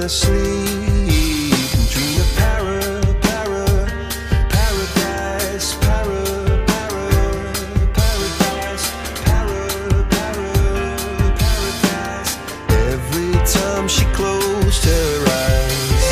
sleep and dream of paradise, paradise. Every time she closed her eyes.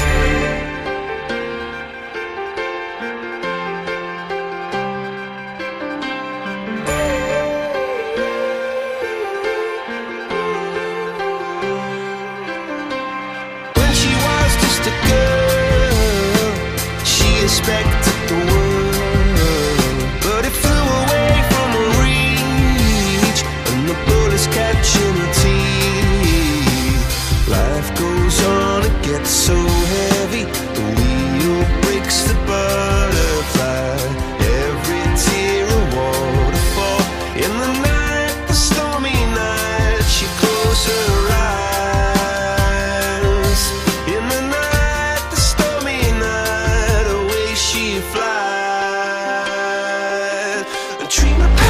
When she was just a girl, she expected the world, but it flew away from her reach, and the bullets catching her teeth. Life goes on, it gets so heavy, the wheel breaks the butterfly. Every tear a waterfall. In the night, the stormy night, she closed her eyes. In the night, the stormy night, away she flies. A dream of